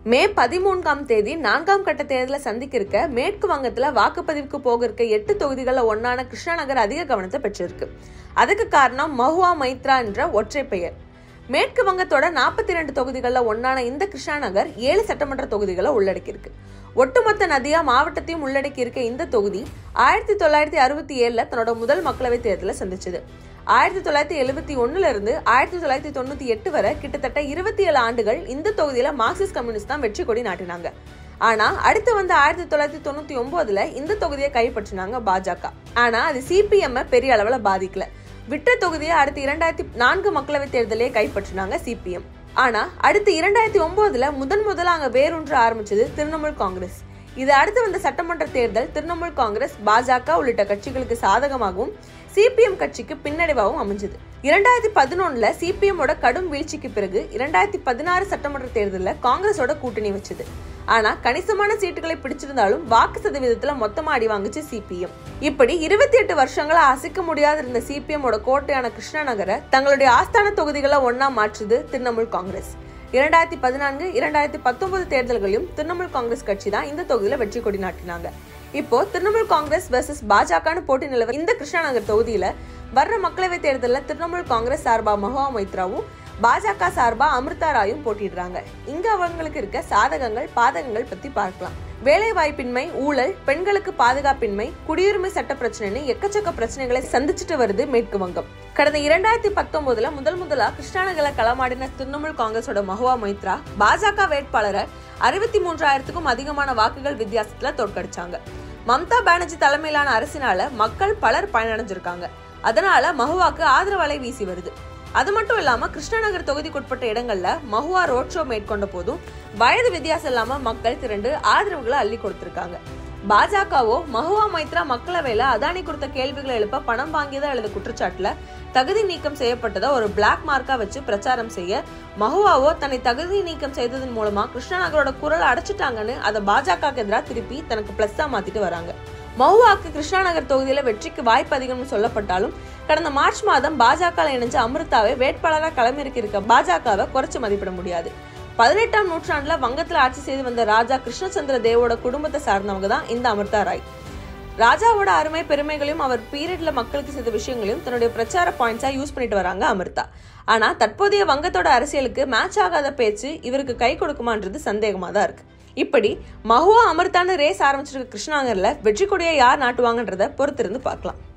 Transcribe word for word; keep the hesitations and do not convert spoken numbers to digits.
மே பதிமூன்றாம் தேதி நான்காம் கட்ட தேர்தலை சந்திக்க இருக்க மேற்கு வங்கத்துல வாக்குப்பதிவுக்கு போக இருக்க எட்டு தொகுதிகள்ல ஒன்னான கிருஷ்ணநகர் அதிக கவனத்தை பெற்றிருக்கு. அதுக்கு காரணம் மஹுவா மைத்ரா என்ற ஒற்றை பெயர். மேற்கு வங்கத்தோட நாற்பத்தி இரண்டு தொகுதிகள்ல ஒன்னான இந்த கிருஷ்ணநகர் ஏழு சட்டமன்ற தொகுதிகளை உள்ளடக்கி இருக்கு. ஒட்டுமொத்த நதியா மாவட்டத்தையும் உள்ளடக்கி இருக்க இந்த தொகுதி ஆயிரத்தி தொள்ளாயிரத்தி அறுபத்தி ஏழுல தன்னோட முதல் மக்களவை தேர்தலை சந்திச்சது. ஆயிரத்தி தொள்ளாயிரத்தி எழுபத்தி ஒண்ணுல இருந்து ஆயிரத்தி தொள்ளாயிரத்தி தொண்ணூத்தி எட்டு வரை கிட்டத்தட்ட இருபத்தி ஏழு ஆண்டுகள் இந்த தொகுதியில மார்க்சிஸ்ட் கம்யூனிஸ்ட் தான் வெற்றி கொடி நாட்டினாங்க. ஆனா அடுத்து வந்து ஆயிரத்தி தொள்ளாயிரத்தி தொண்ணூத்தி ஒன்பதுல இந்த தொகுதியை கைப்பற்றினாங்க பாஜக. ஆனா அது சிபிஎம் பெரிய அளவுல பாதிக்கல. விட்ட தொகுதியை அடுத்து இரண்டாயிரத்தி நான்கு மக்களவை தேர்தலையே கைப்பற்றினாங்க சிபிஎம். ஆனா அடுத்து இரண்டாயிரத்தி ஒன்பதுல முதன் முதல்ல அங்க வேரூன்ற ஆரம்பிச்சது திரிணாமுல் காங்கிரஸ். இது அடுத்து வந்த சட்டமன்ற தேர்தல் திரிணாமுல் காங்கிரஸ், பாஜக உள்ளிட்ட கட்சிகளுக்கு சாதகமாகவும் சிபிஎம் கட்சிக்கு பின்னடைவாகவும் அமைஞ்சது. இரண்டாயிரத்தி பதினொன்னுல சிபிஎம்மோட கடும் வீழ்ச்சிக்கு பிறகு இரண்டாயிரத்தி பதினாறு சட்டமன்ற தேர்தலில் காங்கிரஸோட கூட்டணி வச்சது. ஆனா கணிசமான சீட்டுகளை பிடிச்சிருந்தாலும் வாக்கு சதவீதத்துல மொத்தமா அடி வாங்குச்சு சிபிஎம். இப்படி இருபத்தி எட்டு வருஷங்களா அசைக்க முடியாத இருந்த சிபிஎம்மோட கோட்டையான கிருஷ்ணநகரை தங்களுடைய ஆஸ்தான தொகுதிகளை ஒன்னா மாற்றுது திரிணாமுல் காங்கிரஸ். இரண்டாயிரத்தி பதினான்கு இரண்டாயிரத்தி பத்தொன்பது தேர்தல்களையும் திரிணாமுல் காங்கிரஸ் கட்சி தான் இந்த தொகுதியில வெற்றி கொடி நாட்டினாங்க. இப்போ திரிணாமுல் காங்கிரஸ் வெர்சஸ் பாஜகன்னு போட்டி நிலவ இந்த கிருஷ்ணநகர் தொகுதியில வர்ற மக்களவை தேர்தலில் திரிணாமுல் காங்கிரஸ் சார்பா மஹுவா மொய்த்ராவும் பாஜக சார்பா அமிர்தா ராயும் போட்டிடுறாங்க. இங்க அவங்களுக்கு இருக்க சாதகங்கள் பாதகங்கள் பத்தி பார்க்கலாம். வேலை வாய்ப்பின்மை, ஊழல், பெண்களுக்கு பாதுகாப்பின்மை, குடியுரிமை சட்ட பிரச்சனைன்னு எக்கச்சக்க பிரச்சனைகளை சந்திச்சுட்டு வருது மேற்கு வங்கம். கடந்த இரண்டாயிரத்தி பத்தொன்பதுல முதல் முதலா கிருஷ்ணநகர்ல களமாடின திரிணாமுல் காங்கிரஸோட மஹுவா மொய்த்ரா பாஜக வேட்பாளரை அறுபத்தி மூன்றாயிரத்துக்கும் அதிகமான வாக்குகள் வித்தியாசத்துல தோற்கடிச்சாங்க. மம்தா பானர்ஜி தலைமையிலான அரசினால மக்கள் பலர் பயனடைஞ்சிருக்காங்க. அதனால மஹுவாக்கு ஆதரவு அலை வீசி வருது. அது மட்டும் இல்லாம கிருஷ்ணநகர் தொகுதிக்குட்பட்ட இடங்கள்ல மஹுவா ரோட் ஷோ மேற்கொண்ட போதும் வயது வித்தியாசம் இல்லாம மக்கள் திரண்டு ஆதரவுகளை அள்ளி கொடுத்திருக்காங்க. பாஜகவோ மஹுவா மைத்ரா மக்களவையில அதானி கொடுத்த கேள்விகளை எழுப்ப பணம் வாங்கியதா எழுத குற்றச்சாட்டுல தகுதி நீக்கம் செய்யப்பட்டதை ஒரு பிளாக் மார்க்கா வச்சு பிரச்சாரம் செய்ய மஹுவாவோ தன்னை தகுதி நீக்கம் செய்ததன் மூலமா கிருஷ்ணநகரோட குரலை அடைச்சிட்டாங்கன்னு அதை பாஜக எதிராக திருப்பி தனக்கு பிளஸ்ஸா மாத்திட்டு வராங்க. மஹுவாக்கு கிருஷ்ணநகர் தொகுதியில வெற்றிக்கு வாய்ப்பு அதிகம்னு சொல்லப்பட்டாலும் கடந்த மார்ச் மாதம் பாஜக இணைஞ்ச அமிர்தாவை வேட்பாளராக களமிறக்கி இருக்க பாஜகவை குறைச்சு மதிப்பிட முடியாது. பதினெட்டாம் நூற்றாண்டுல வங்கத்துல ஆட்சி செய்து வந்த ராஜா கிருஷ்ணச்சந்திர தேவோட குடும்பத்தை சார்ந்தவங்க தான் இந்த அமிர்தா ராய். ராஜாவோட அருமை பெருமைகளையும் அவர் பீரியட்ல மக்களுக்கு செய்த விஷயங்களையும் தன்னுடைய பிரச்சார பாயிண்ட்ஸா யூஸ் பண்ணிட்டு வராங்க அமிர்தா. ஆனா தற்போதைய வங்கத்தோட அரசியலுக்கு மேட்ச் ஆகாத பேச்சு இவருக்கு கை கொடுக்குமான்றது சந்தேகமா தான் இருக்கு. இப்படி மஹுவா அமிர்தான்னு ரேஸ் ஆரம்பிச்சிருக்க கிருஷ்ணநகர்ல வெற்றி கொடியை யார் நாட்டுவாங்கன்றத பொறுத்திருந்து பார்க்கலாம்.